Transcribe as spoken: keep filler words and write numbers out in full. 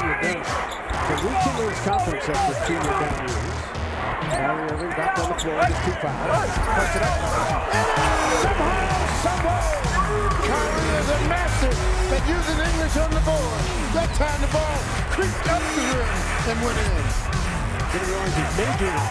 you're done. So we can lose confidence after two year down years. Kyrie Irving back on the floor, just two fouls. Puts it up. And somehow, someway, Kyrie is a master at using English on the board. That time the ball creeped up the rim and went in. Jimmy Orange is major.